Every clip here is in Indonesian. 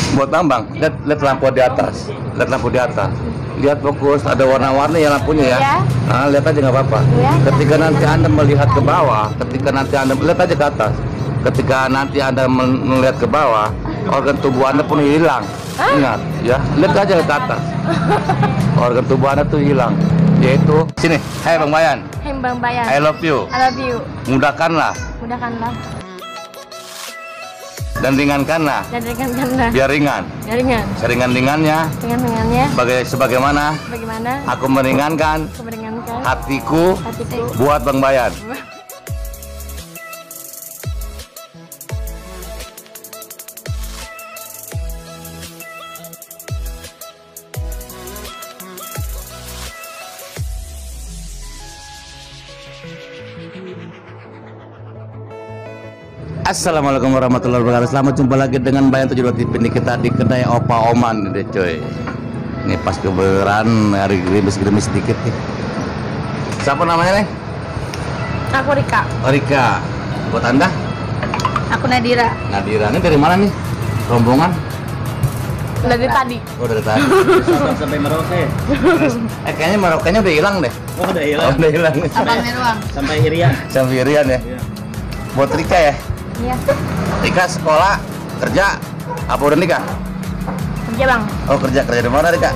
Buat Bambang, lihat lampu di atas. Lihat lampu di atas. Lihat fokus, ada warna-warni ya lampunya ya. Iya. Nah, lihat aja nggak apa-apa. Iya. Ketika nanti Anda melihat ke bawah, ketika nanti Anda lihat aja ke atas. Ketika nanti Anda melihat ke bawah, organ tubuh Anda pun hilang. Ingat, ya, lihat aja ke atas. Organ tubuh Anda tuh hilang. Yaitu sini, hai Bang Bayan. Hai Bang Bayan. I love you. I love you. Mudahkanlah Mudahkanlah dan ringankanlah. dan ringankanlah. Biar ringan. Ya, ringan. Seringan-ringannya Ringan-ringannya. sebagaimana Bagaimana aku meringankan aku meringankan hatiku hatiku buat Bang Bayan. Assalamualaikum warahmatullahi wabarakatuh. Selamat jumpa lagi dengan Bayan 72 TV. Ini kita di kedai Opa Oman nih coy. Ini pas keberan hari gerimis-gerimis sedikit nih. Siapa namanya nih? Aku Rika. Oh, Rika. Buat Anda? Aku Nadira. Nadira. Ini dari mana nih? Rombongan? Dari tadi. Oh, dari tadi. Sabang sampai Merauke. Kayaknya Marokanya udah hilang deh. Oh, udah Oh, hilang. udah hilang. Abangnya doang. Sampai Irian. Sampai Irian ya. Iya. Buat Rika ya. Iya. Rika sekolah, kerja, apa udah nikah? Kerja Bang. Oh, kerja di mana Rika?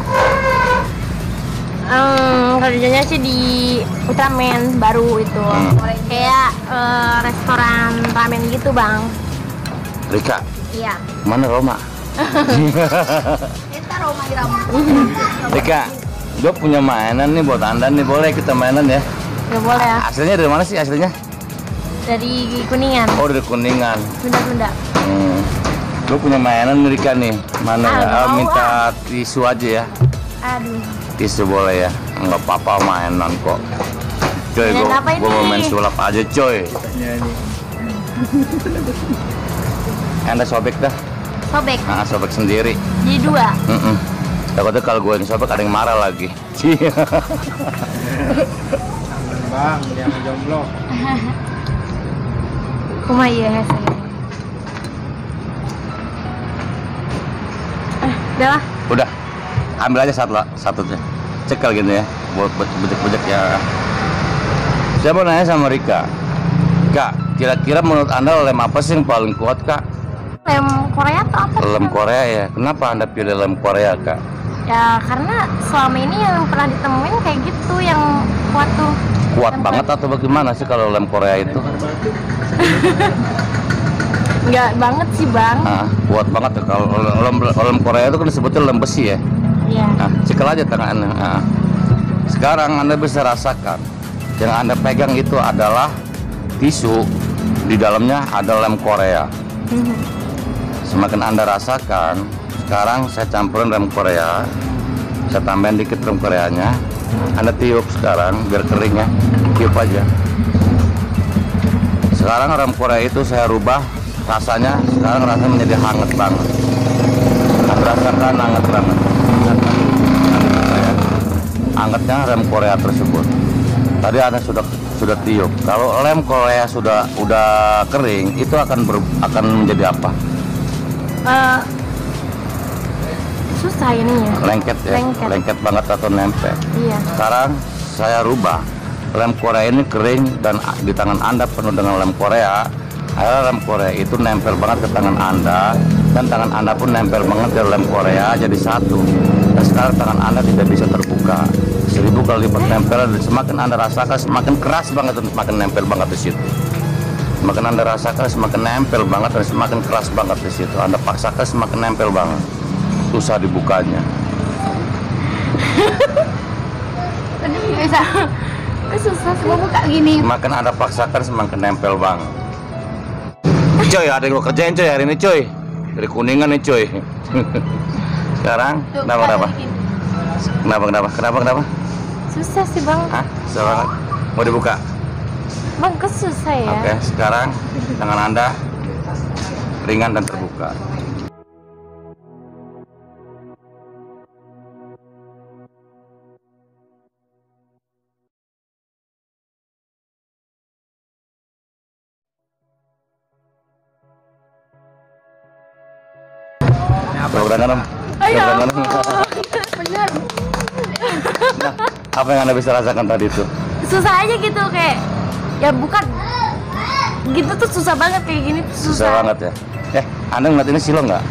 Kerjanya sih di Ultraman baru itu. Kayak restoran ramen gitu Bang. Rika, Iya. mana Roma? Kita Roma Irama. Rika, gue punya mainan nih buat Anda nih, boleh kita mainan ya? Gak boleh ya. Aslinya dari mana sih aslinya? Dari Kuningan. Oh, dari Kuningan. Sunda. Gue punya mainan nih Rika nih. Mana ya? Ah, mau, Minta tisu aja ya. Aduh. Tisu boleh ya? Nggak apa-apa mainan kok. Coy, Mainan apa gue mau ini? main sulap aja coy. Anda sobek dah. Sobek. Nah, sobek sendiri. Jadi dua. Takutnya kalau gue yang sobek ada yang marah lagi. Bang, jangan jomblo. Kuma iya saya. Udah lah. Udah, ambil aja satu aja. Cekal gitu ya, buat bejek-bejek ya. Saya mau nanya sama Rika. Kak, kira-kira menurut Anda lem apa sih yang paling kuat, Kak? Lem Korea atau apa? Lem Korea ya. Kenapa Anda pilih lem Korea, Kak? Ya karena selama ini yang pernah ditemuin kayak gitu yang kuat tuh. Kuat Lem banget atau bagaimana sih kalau lem Korea itu? Enggak banget sih Bang. Nah, kuat banget ya. Kalau lem Korea itu kan disebutnya lem besi ya. Iya. Nah, cekal aja tangannya. Nah, sekarang Anda bisa rasakan yang Anda pegang itu adalah tisu, di dalamnya ada lem Korea. Semakin Anda rasakan, sekarang saya campurin lem Korea, saya tambahin dikit lem Koreanya. Anda tiup sekarang biar kering ya, tiup aja. Sekarang lem Korea itu saya rubah rasanya, sekarang rasanya menjadi hangat banget. Anda rasakan hangat banget. Hangatnya lem Korea tersebut. Tadi Anda sudah tiup. Kalau lem Korea udah kering, itu akan menjadi apa? Susah ini ya. Lengket ya, lengket banget atau nempel. Iya. Sekarang saya rubah, lem Korea ini kering dan di tangan Anda penuh dengan lem Korea. Akhirnya lem Korea itu nempel banget ke tangan Anda, dan tangan Anda pun nempel banget ke lem Korea jadi satu. Dan sekarang tangan Anda tidak bisa terbuka. 1000 kali lipat nempel, dan semakin Anda rasakan semakin keras banget dan semakin nempel banget di situ. Semakin Anda rasakan semakin nempel banget dan semakin keras banget di situ. Anda paksakan semakin nempel banget. Susah dibukanya. Bisa. Susah semua buka gini. Semakin Anda paksakan semakin nempel banget. Coy, ada yang gue kerjain coy hari ini coy. Dari Kuningan nih coy. Sekarang kenapa? Kenapa? Susah sih Bang. Hah? Susah banget. Mau dibuka? Bang susah ya. Oke, sekarang tangan Anda ringan dan terbuka. Tepuk tangan Om. Ayo. Tepuk tangan, Om. Bener. Nah, apa yang Anda bisa rasakan tadi itu? Susah aja gitu kayak ya bukan gitu tuh susah banget kayak gini tuh Susah banget ya. Anda ngeliat ini silo nggak?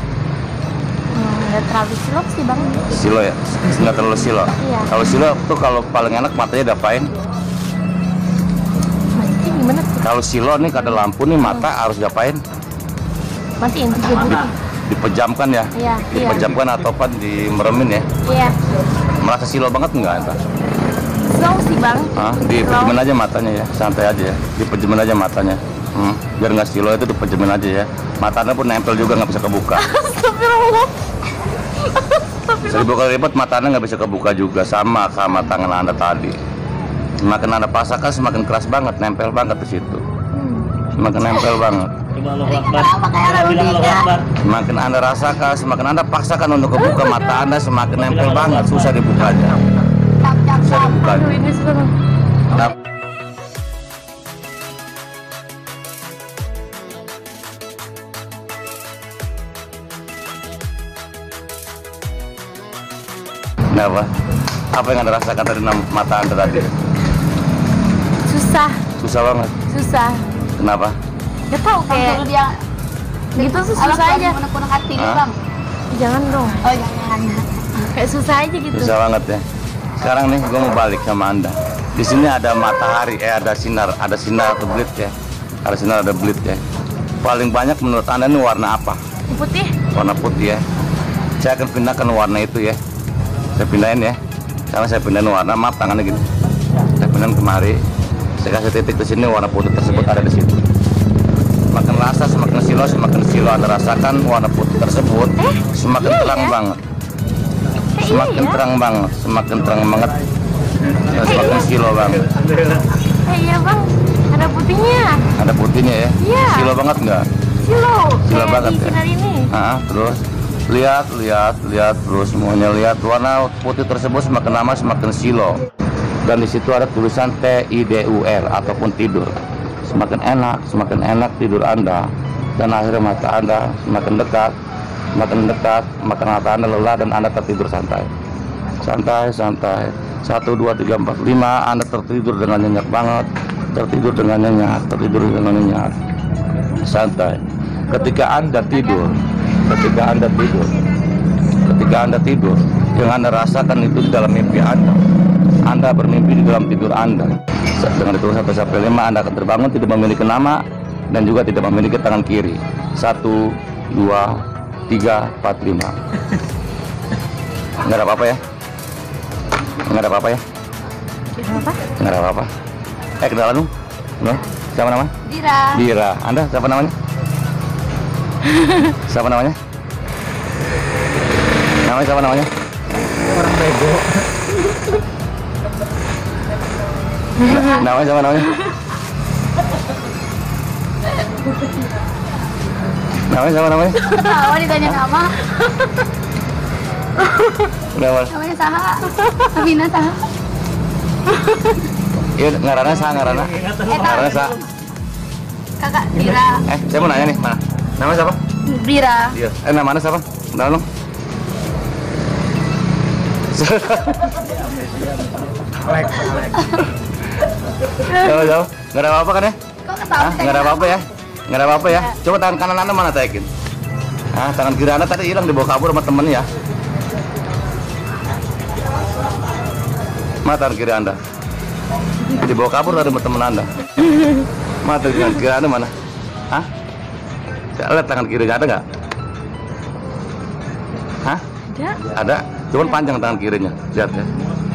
Nggak terlalu silok sih bang. Silo ya? Nggak terlalu silo? Iya. Kalau silo tuh kalau paling enak matanya diapain? Maksudnya gimana tuh? Kalau silo nih ada lampu nih mata harus diapain? Matiin tuh dulu. Dipejamkan ya? Iya. Dipejamkan ataupun dimeremin ya? Iya. Merasa silo banget nggak Anda? Slow sih bang. Hah? Dipejemin aja matanya ya, santai aja ya. Dipejemin aja matanya. Biar nggak silo itu dipejemin aja ya. Matanya pun nempel juga nggak bisa kebuka. Astagfirullah. Seribu kali lipat matanya nggak bisa kebuka juga sama tangan Anda tadi. Semakin Anda paksakan semakin keras banget, nempel banget di situ. Semakin nempel banget. Coba Allahu Akbar. Bilang Allahu Akbar. Semakin Anda rasakan, semakin Anda paksakan untuk kebuka mata Anda, semakin nempel banget, susah dibukanya. Susah dibukanya. Aduh ini susah bang. Nah, kenapa? Apa yang Anda rasakan dari mata Anda tadi? Susah. Susah banget. Susah. Kenapa? Gak tau kayak dia gitu tuh susah aja. Kunek-kunek hati gitu, Hah? Bang. Jangan dong. Oh, jangan. Kayak susah aja gitu. Susah banget ya. Sekarang nih gue mau balik sama Anda. Di sini ada matahari, ada sinar atau belit ya. Ada sinar, ada belit ya. Paling banyak menurut Anda ini warna apa? Putih. Warna putih ya. Saya akan pindahkan warna itu ya. Saya pindahin ya. Karena saya pindahin warna, maaf tangannya gini. Saya pindahin kemari. Saya kasih titik di sini, warna putih tersebut ada di situ. Semakin rasa, semakin silo Anda rasakan warna putih tersebut, semakin terang banget. Semakin terang banget, semakin terang banget. Dan semakin silo banget. Iya bang. Ada putihnya. Ada putihnya ya? Iya. Silo banget nggak? Silo. Silo Kayak banget di ya? sinar ini. Terus lihat terus semuanya lihat warna putih tersebut semakin lama semakin silo. Dan di situ ada tulisan TIDUR ataupun tidur. Semakin enak tidur Anda, dan akhirnya mata Anda semakin dekat, maka mata Anda lelah dan Anda tertidur santai. 1, 2, 3, 4, 5 Anda tertidur dengan nyenyak banget, tertidur dengan nyenyak, santai. Ketika Anda tidur, yang Anda rasakan itu di dalam mimpi Anda. Anda bermimpi di dalam tidur Anda. Dengan itu 1 sampai 5 Anda akan terbangun tidak memiliki nama dan juga tidak memiliki tangan kiri. 1, 2, 3, 4, 5. Nggak ada apa-apa ya? Nggak ada apa-apa ya? Kenapa? Nggak ada apa-apa. Kenalan dong. No? Siapa namanya? Dira. Anda siapa namanya? Siapa namanya? Siapa namanya? Orang bego. Namanya siapa namanya? Namanya siapa namanya? Tahu ditanya nama. Nama? Namanya Saha. Amina Saha. Iya, ngaranna Ngaranna Sa. Kakak Dira. Saya mau nanya nih, mana? Namanya siapa? Dira. Iya. Namanya siapa? Kenalan dong. Alex. Jauh. Nggak ada apa-apa kan ya? Kok ketawa? Nggak ada apa-apa ya? Nggak ada apa-apa ya? Coba tangan kanan Anda mana taikin? Tangan kiri Anda tadi hilang dibawa kabur sama temen ya? Mana tangan kiri Anda? Dibawa kabur tadi sama temen Anda. Mana tangan kiri Anda mana? Lihat tangan kiri ada nggak? Ada. Ada. Cuman panjang tangan kirinya. Lihat ya.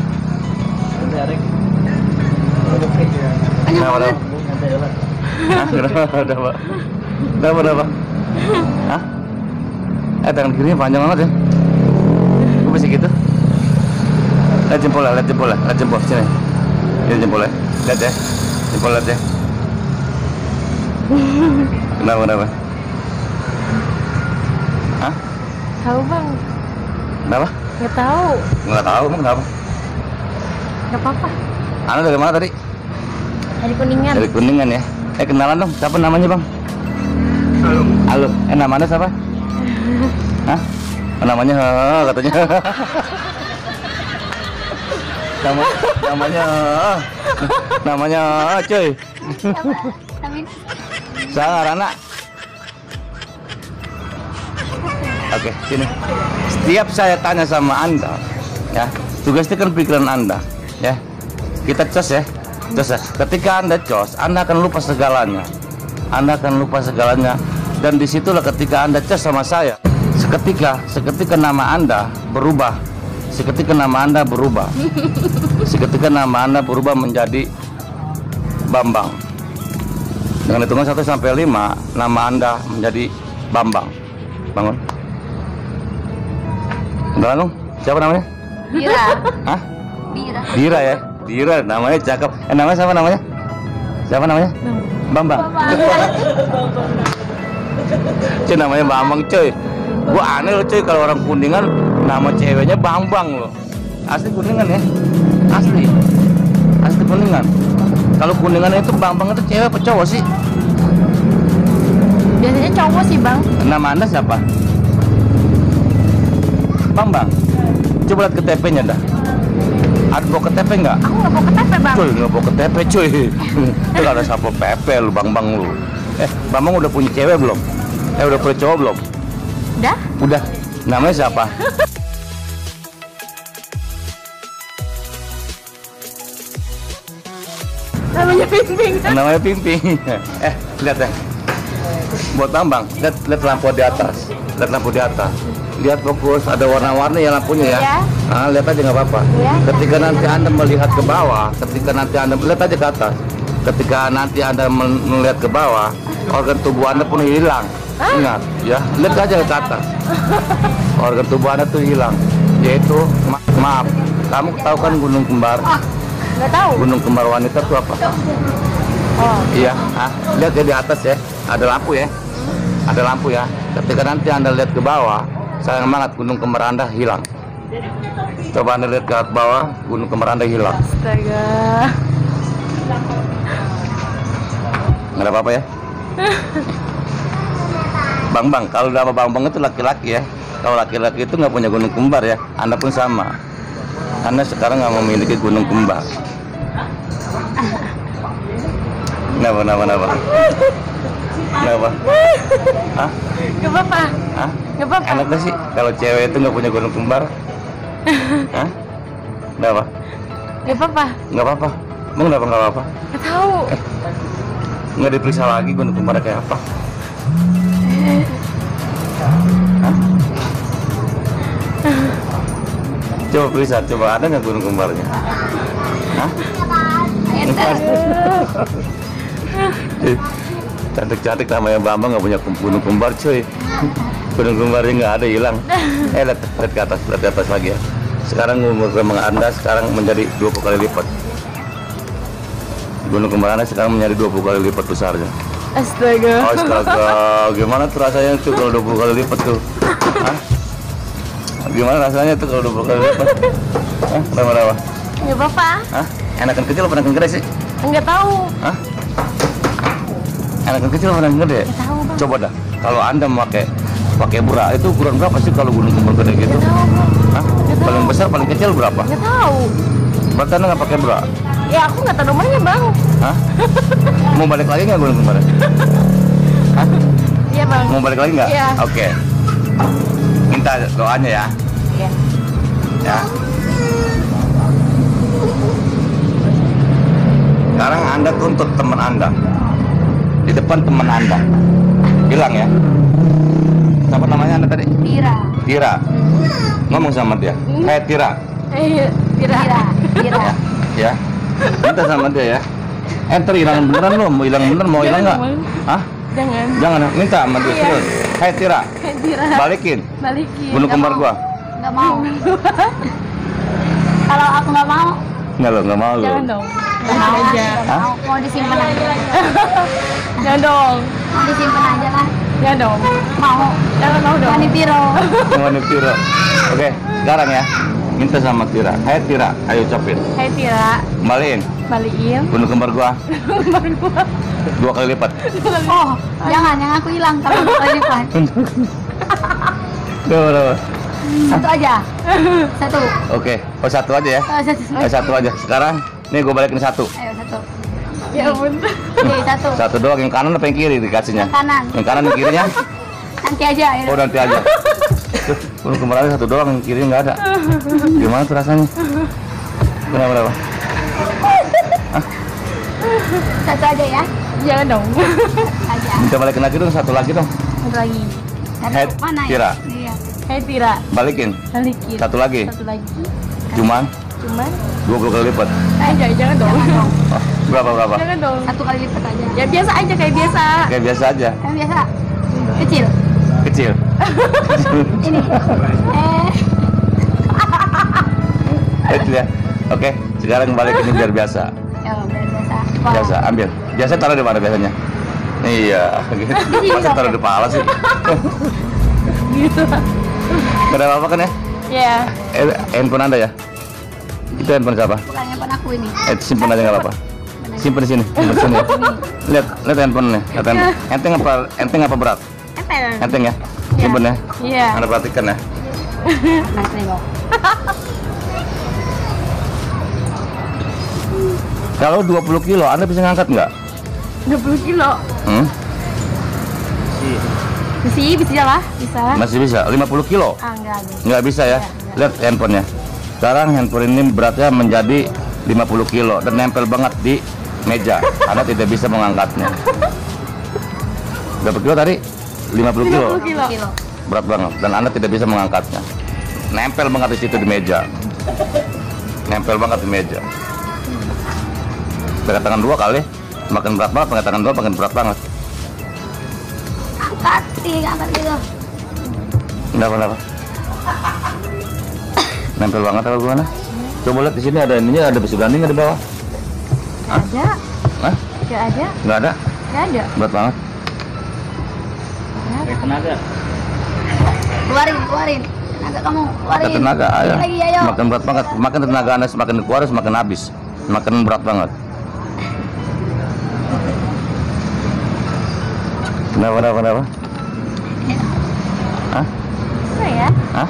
Kenapa? Kenapa? Tangan kirinya panjang banget ya. Kok bisa gitu? Lihat jempol sini. Ini jempolnya. Lihat ya. Lihat ya. Kenapa? Tahu bang. Kenapa? Nggak tahu. Nggak tahu, emang kenapa? Nggak apa-apa. Anda dari mana tadi? Dari Kuningan. Dari Kuningan ya. Kenalan dong, siapa namanya bang? Halo. Nama Anda siapa? Hah? Namanya katanya. namanya cuy. Tamina. Sangar anak. Oke, sini. Setiap saya tanya sama Anda, ya, sugestikan pikiran Anda, ya. Kita cos ya. Cos ya. Ketika Anda cos, Anda akan lupa segalanya. Anda akan lupa segalanya. Dan disitulah ketika Anda cos sama saya, seketika nama Anda berubah. Seketika nama Anda berubah. Seketika nama Anda berubah menjadi Bambang. Dengan hitungan 1 sampai 5, nama Anda menjadi Bambang. Bangun. Udah langsung? Siapa namanya? Bira. Hah? Bira. Dira ya? Dira, namanya cakep. Namanya siapa namanya? Siapa namanya? Bambang. Cuy, namanya Bambang cuy. Gua aneh loh cuy kalau orang Kuningan nama ceweknya Bambang loh. Asli Kuningan ya? Asli Kuningan. Kalau Kuningan itu Bambang itu cewek apa cowok sih? Biasanya cowok sih bang. Nama Anda siapa? Bambang. Coba lihat KTP-nya dah. Ada bawa KTP nggak? Aku nggak mau KTP bang. Cuy, nggak bawa KTP cuy. Itu ada sapo PP lu, Bambang lu. Bambang udah punya cewek belum? Udah punya cowok belum? Udah? Udah. Namanya siapa? Namanya Pimping. Namanya Pimping. Lihat deh. Buat Bambang, lihat lampu di atas. Lihat lampu di atas. Lihat fokus, ada warna-warni ya lampunya ya. Ya. Nah, lihat aja nggak apa-apa. Ya. Ketika nanti Anda melihat ke bawah, ketika nanti Anda lihat aja ke atas. Ketika nanti Anda melihat ke bawah, organ tubuh Anda pun hilang. Ingat, ya, lihat aja ke atas. Organ tubuh Anda tuh hilang. Yaitu, maaf, kamu tahu kan gunung kembar? Nggak tahu. Gunung kembar wanita itu apa? Oh. Iya, lihat ya di atas ya, ada lampu ya, ada lampu ya. Ketika nanti Anda lihat ke bawah, sayang banget gunung kembar Anda hilang. Coba Anda lihat ke bawah, gunung kembar Anda hilang. Astaga. Nggak ada apa-apa ya. Bambang, kalau udah Bambang itu laki-laki ya. Kalau laki-laki itu nggak punya gunung kembar ya. Anda pun sama. Anda sekarang nggak memiliki gunung kembar. Kenapa? Hah? Gak apa-apa. Hah? Gak apa-apa. Enak gak sih kalau cewek itu nggak punya gunung kembar? Hah? Kenapa? Gak apa-apa. Nggak apa-apa. Emang kenapa nggak apa-apa? Gak tahu. Nggak diperiksa lagi gunung kembar kayak apa? Hah? Coba periksa, coba ada nggak gunung kembarnya? Hah? Cantik-cantik namanya Bambang nggak punya gunung kembar cuy. Gunung kembarnya nggak ada, hilang. Lihat ke atas, lihat ke atas lagi ya. Sekarang umur kembang Anda sekarang menjadi 20 kali lipat. Gunung kembar Anda sekarang menjadi 20 kali lipat besarnya. Astaga. Astaga, gimana tuh rasanya tuh kalau 20 kali lipat tuh? Hah? Gimana rasanya tuh kalau 20 kali lipat? Hah? Kenapa? Gak apa-apa. Hah? Enakan kecil apa enakan gede sih? Enggak tahu. Hah? Enakan kecil apa enakan gede? Gak tahu bang. Coba dah, kalau Anda pakai bra, itu ukuran berapa sih kalau gunung kembar gede gitu? Gak tahu bang. Hah? Nggak tahu. Paling besar, paling kecil berapa? Gak tahu. Berarti Anda nggak pakai bra? Ya aku nggak tahu nomornya bang. Hah? Mau balik lagi nggak gunung kembar? Hah? Iya bang. Mau balik lagi nggak? Iya. Oke. Minta doanya ya. Iya. Ya. Sekarang Anda tuntut teman Anda di depan teman Anda. Bilang ya. Siapa namanya Anda tadi? Bira. Tira. Ngomong sama dia. Hai Tira. Bira. Bira. Ya. Minta sama dia ya. Enter hilang beneran lo, mau hilang bener, mau hilang nggak? Hah? Jangan. Jangan, minta sama dia Iya. terus. Hai Tira, Bira. balikin Balikin. gunung kembar gua. Nggak mau. Kalau aku nggak mau, Nggak lo, nggak mau lo. Jangan dong. nggak mau. Aja. Hah? Mau disimpan aja. Jangan dong. Mau disimpan aja lah. Jangan dong. Mau. Jangan mau dong. Mani piro. Mau nih Tira. Oke, sekarang ya. Minta sama Tira. Hai Tira, ayo ucapin. Hai Tira. Kembaliin Balikin. gunung kembar gua Kembar gua. 2 kali lipat. Oh, jangan yang aku hilang kalau bukan lipat. Berapa? Satu aja. Satu. Oke, oh satu aja ya. Satu. Satu aja. Sekarang nih gue balikin satu. Ayo satu. Ya ampun. Oke, satu. Satu doang, yang kanan apa yang kiri dikasihnya? Yang kanan. Yang kanan yang kirinya? Nanti aja. Ya. Oh nanti aja. Tuh, kemarin satu doang, yang kiri nggak ada. Gimana tuh rasanya? Berapa? Satu aja ya. Jangan dong. Aja. Minta balikin lagi dong, satu lagi dong. Satu lagi. Satu. Head, Mana ya? Tira. Iya. Hai Tira. Balikin. Balikin. Satu lagi. Satu lagi. Cuman Cuman 20 kali lipat. jangan dong. Oh, berapa? Jangan dong. Satu kali lipat aja. Ya biasa aja kayak biasa. Kayak biasa aja. Yang biasa. Kecil. Kecil. Ini. Kecil ya. Oke, sekarang balikin biar biasa. Ya, biasa. Biasa, ambil. Biasa taruh di mana biasanya? Iya, gitu. Masa taruh di pala sih? Gitu. Gak ada apa-apa kan ya? Ya. Handphone Anda ya? Itu handphone siapa? Bukan handphone aku ini. Simpen aja nggak apa-apa. Simpen di sini, simpen di sini. Lihat handphonenya. Lihat handphone. Enteng apa berat? Enteng. Enteng ya? Simpen ya. Iya. Anda perhatikan ya. Nah, tengok. Kalau 20 kilo, Anda bisa ngangkat nggak? 20 kilo. Bisa lah, bisa. Masih bisa. 50 kilo? Enggak. Nggak bisa ya? Lihat handphonenya. Sekarang handphone ini beratnya menjadi 50 kilo dan nempel banget di meja. Anda tidak bisa mengangkatnya. Berapa kilo tadi? 50 kilo. 50 kilo. Kilo. Berat banget dan Anda tidak bisa mengangkatnya. Nempel banget di situ di meja. Nempel banget di meja. Pakai tangan dua kali, makin berat banget. Pakai tangan dua makin berat banget. Angkat gitu. Kenapa? Nempel banget apa gimana? Coba lihat di sini ada ininya, ada besi banding nggak di bawah? Hah? Ada. Hah? Enggak ada. Nggak ada? Enggak ada. Berat banget. Kayak tenaga. Keluarin. Tenaga kamu, keluarin. Ada tenaga, ayo. Lagi, ayo. Makin berat banget. Makin tenaga Anda semakin dikeluarin semakin habis. Semakin berat banget. Kenapa? Hah? Bisa ya? Hah?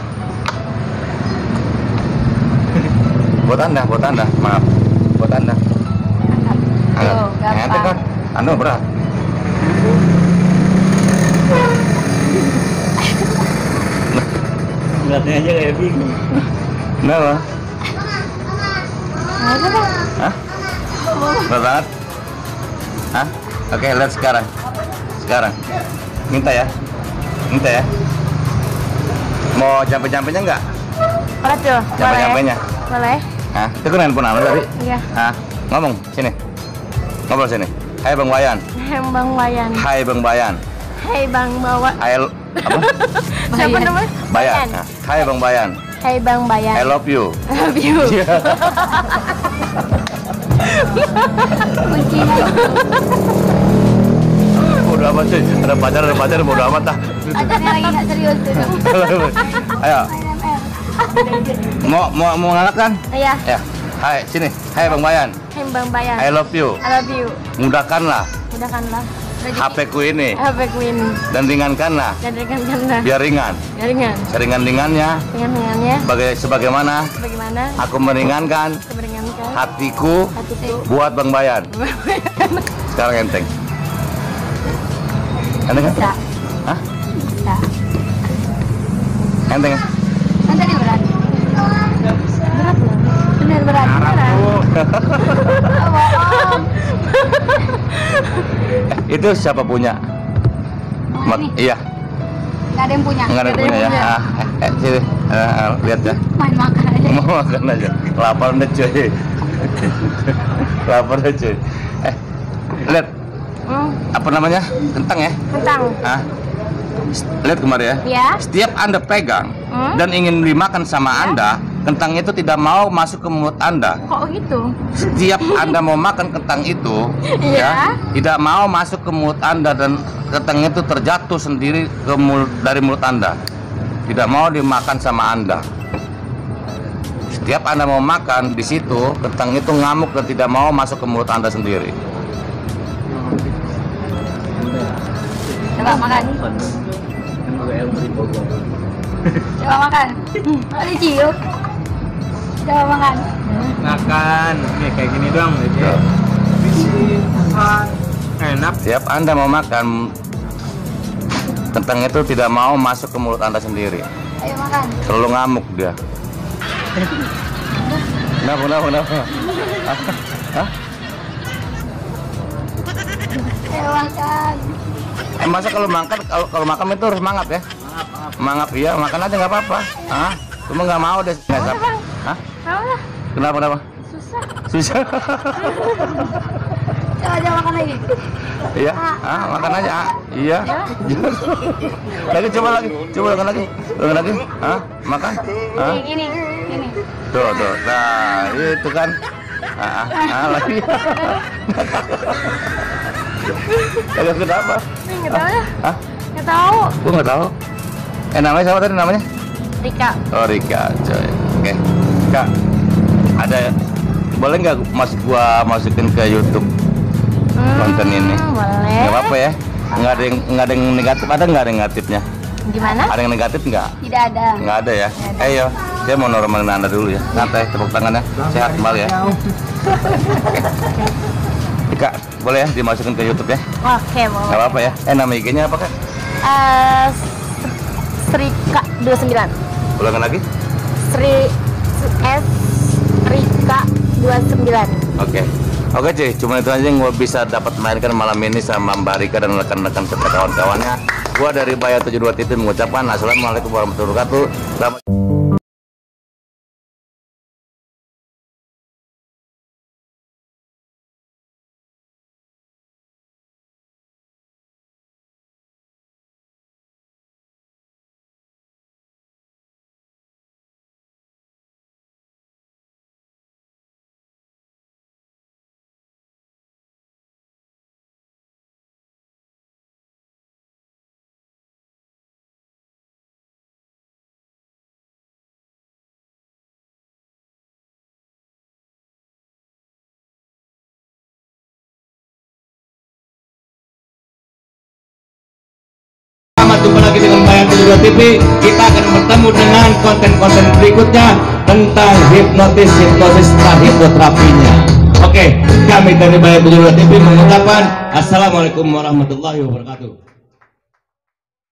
Buat anda, maaf. Buat anda. Ayo, Ente gampang. kan, anu berat. Beratnya aja kayak bingung. Kenapa? Ada bang. Hah? Berat banget? Hah? Oke, lihat sekarang. Minta ya. Mau jampe-jampenya enggak? Boleh tuh. Jampe-jampenya. Boleh. Hah? Itu kan handphone anda tadi? Iya. Hah? Ngomong sini. Ngobrol sini. Hai Bang Bayan. Bang Bayan. Hai Bang Bayan. Hai Bang Bawa. Hai apa? Siapa namanya? Bayan. Nah, hai Bang Bayan. Hai Bang Bayan. I love you. I love you. Kuncinya. Bodoh amat sih. Ada pacar bodoh amat dah. Pacarnya lagi nggak serius tuh. Ayo. Main ML. Mau ngangkat kan? Iya. Ya. Hai, sini. Hai Bang Bayan. Hai Bang Bayan. I love you. I love you. Mudahkanlah Mudahkanlah HP ku ini HP ku ini dan ringankanlah dan ringankanlah biar ringan. ya ringan. Seringan-ringannya Ringan-ringannya sebagaimana bagaimana aku meringankan meringankan hatiku hatiku. buat Bang Bayan. Sekarang enteng. Enteng kan? Bisa. Hah? Bisa. Enteng kan? Kan tadi berat. Berat loh. Bener berat. Bohong. Itu siapa punya? Oh, ini Iya, nggak ada yang punya. nggak ada yang punya ya. Sini, lihat ya. Main makan aja. Mau makan aja. Lapar deh cuy. Lapar deh cuy. Lihat apa namanya? Kentang ya? Kentang. Hah? Lihat kemarin ya. Ya. Setiap Anda pegang dan ingin dimakan sama Anda, kentang itu tidak mau masuk ke mulut Anda. Kok gitu? Setiap Anda mau makan kentang itu, Iya. tidak mau masuk ke mulut Anda dan kentang itu terjatuh sendiri ke dari mulut Anda. Tidak mau dimakan sama Anda. Setiap Anda mau makan di situ, kentang itu ngamuk dan tidak mau masuk ke mulut Anda sendiri. Coba makan. Coba makan. Oh, dicium. Coba makan. Makan. Nih kayak gini doang gitu. Tuh. Enak. Siap Anda mau makan, kentang itu tidak mau masuk ke mulut Anda sendiri. Ayo makan. Terlalu ngamuk dia. Kenapa? Hah? Ayo makan. Masa kalau makan itu harus mangap ya? Mangap iya, makan aja nggak apa-apa. Hah? Cuma nggak mau deh. Hah? Kenapa? Susah. Coba makan lagi. Iya, makan aja. Iya. Lagi coba makan lagi. Makan. Gini. Tuh. Nah, itu kan. Lagi. Agak kenapa? Nggak tahu ya. Hah? Nggak tahu. Gua nggak tahu. Namanya siapa tadi namanya? Rika. Oh, Rika, coy. Oke. Kak, boleh nggak gua masukin ke YouTube konten ini? Boleh. Nggak apa-apa ya? Nggak ada yang negatif, ada nggak ada yang negatifnya? Gimana? Ada yang negatif nggak? Tidak ada. Nggak ada ya? Ayo, saya mau normalin Anda dulu ya. Santai, tepuk tangannya. Sehat kembali ya. Oke. Kak, boleh ya dimasukin ke YouTube ya? Oke, boleh. Nggak apa-apa ya? Nama IG-nya apa Kak? Srika 29. Ulangan lagi? Rika 29. Oke cuy, cuma itu aja yang gue bisa dapat mainkan malam ini sama Mbak Rika dan rekan-rekan serta kawan-kawannya. Gue dari Baya 72 TV mengucapkan Assalamualaikum warahmatullahi wabarakatuh. Selamat jumpa lagi dengan Baya 72 TV. Kita akan bertemu dengan konten-konten berikutnya tentang hipnosis setelah hipnoterapinya. Oke, kami dari Baya 72 TV mengucapkan Assalamualaikum warahmatullahi wabarakatuh.